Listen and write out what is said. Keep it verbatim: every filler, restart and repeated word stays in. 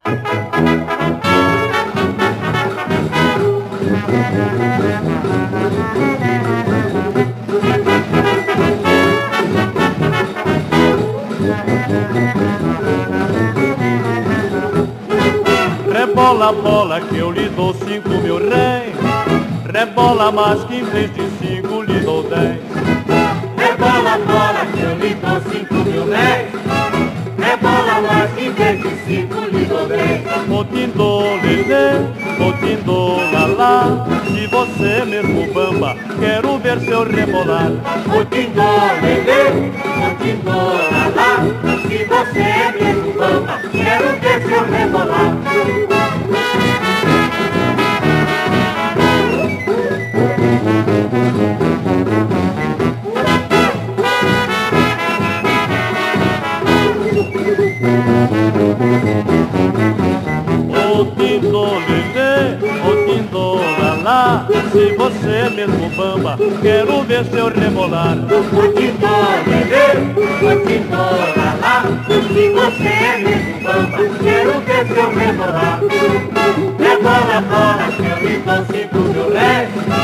Rebola a bola que eu lhe dou cinco mil réis. Rebola mais que em vez de cinco lhe dou dez. Rebola a bola que eu lhe dou cinco mil réis. Rebola mais que em vez de cinco lhe dou dez. Motindo lelê, motindo lalá. Se você mesmo bamba, quero ver seu rebolar. Motindo lelê, motindo lalá. Se você mesmo bamba, quero ver seu rebolar. Motindo lelê, motindo lalá. Se você mesmo bamba, quero ver seu rebolar. Motindo lelê, motindo lalá. Se você mesmo bamba, quero ver seu rebolar. Rebola a bola que eu lhe dou cinco mil réis.